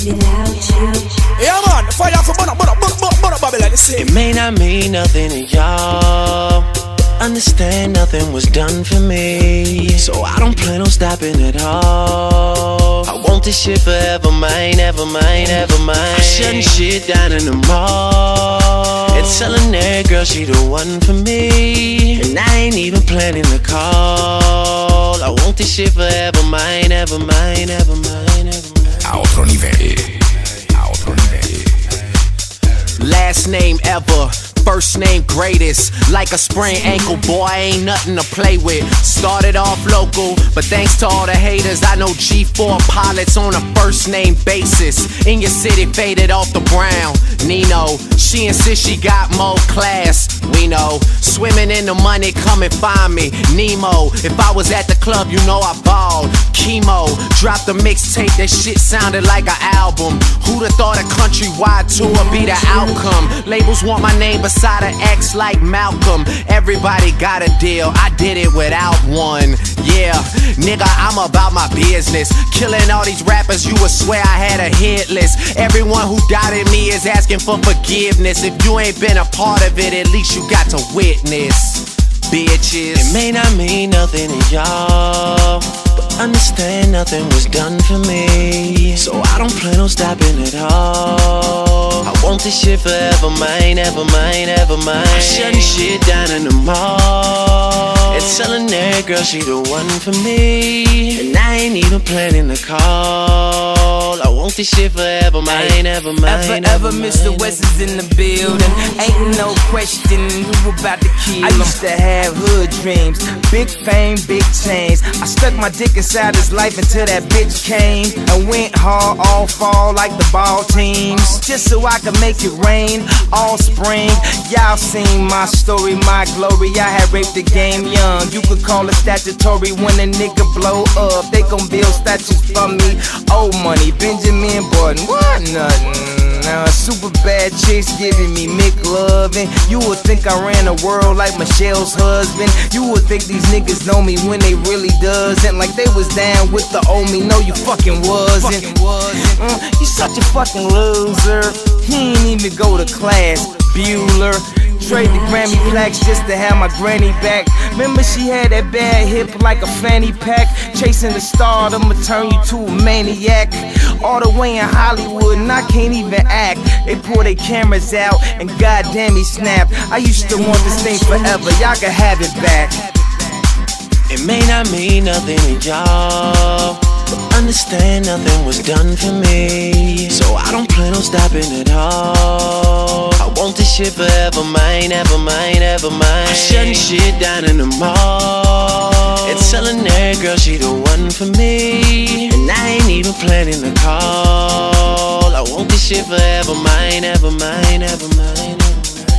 Yeah man, fire for burn up Babylon, you see. It may not mean nothing to y'all, understand nothing was done for me, so I don't plan on stopping at all. I want this shit forever mine, ever mine, ever mine. I'm shutting shit down in the mall and telling that girl she the one for me, and I ain't even planning to call. I want this shit forever mine, ever mine, ever mine, ever mine. A otro nivel, a otro nivel. Last name ever, first name greatest. Like a sprained ankle, boy, ain't nothing to play with. Started off local, but thanks to all the haters, I know G4 pilots on a first name basis. In your city, faded off the brown. Nino, she insists she got more class. We know, swimming in the money, come and find me. Nemo, if I was at the club, you know I balled. Chemo, dropped a mixtape, that shit sounded like an album. Who'd have thought a countrywide tour be the outcome? Labels want my name beside an X like Malcolm. Everybody got a deal, I did it without one. Yeah, nigga, I'm about my business. Killing all these rappers, you would swear I had a hit list. Everyone who doubted me is asking for forgiveness. If you ain't been a part of it, at least you got to witness. Bitches. It may not mean nothing to y'all, but understand nothing was done for me, so I don't plan on stopping at all. I want this shit forever mine, ever mine, ever mine. I'm shutting shit down in the mall and telling that girl she the one for me, and I ain't even planning to call. I want this shit forever mine, ever mine, ever Mr. West is in the building. Ain't no question who about to kill him. I used to have hood dreams, big fame, big chains. I stuck my dick inside his life until that bitch came and went hard all fall like the ball teams, just so I could make it rain all spring. Y'all seen my story, my glory. I had raped the game young. You could call it statutory when a nigga blow up. They gon' build statues for me. Old money, Benjamin Button, what nothing. Super bad chicks giving me McLovin'. You would think I ran the world like Michelle's husband. You would think these niggas know me when they really doesn't. Like they was down with the old me. No, you fucking wasn't. You such a fucking loser. He ain't even go to class, Bueller. Trade the Grammy plaques just to have my granny back. Remember she had that bad hip like a fanny pack. Chasing the star, I'ma turn you to a maniac. All the way in Hollywood and I can't even act. They pull their cameras out and goddamn he snapped. I used to want this thing forever, y'all can have it back. It may not mean nothing to y'all, but understand nothing was done for me, so I don't plan on stopping at all. I want this shit forever mine, ever mine, ever mine. I'm shutting shit down in the mall and telling that girl she the one for me, and I ain't even planning to call. I want this shit forever mine, ever mine, ever mine, ever mine.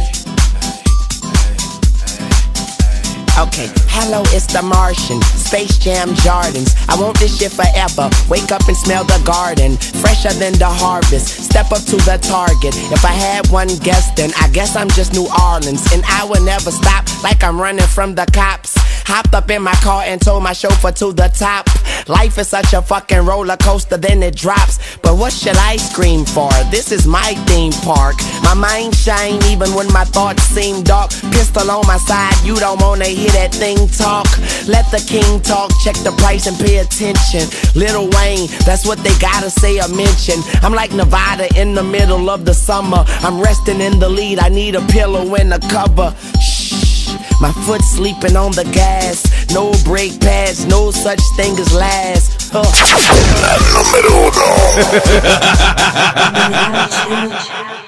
Okay, hello, it's the Martian, Space Jam Jordans. I want this shit forever, wake up and smell the garden, fresher than the harvest, step up to the target. If I had one guess, then I guess I'm just New Orleans, and I will never stop like I'm running from the cops. Hopped up in my car and told my chauffeur to the top. Life is such a fucking roller coaster, then it drops. But what should I scream for? This is my theme park. My mind shine even when my thoughts seem dark. Pistol on my side, you don't wanna hear that thing talk. Let the king talk, check the price and pay attention. Lil Wayne, that's what they gotta say or mention. I'm like Nevada in the middle of the summer. I'm resting in the lead, I need a pillow and a cover. My foot sleeping on the gas. No brake pads, no such thing as last. La número 1.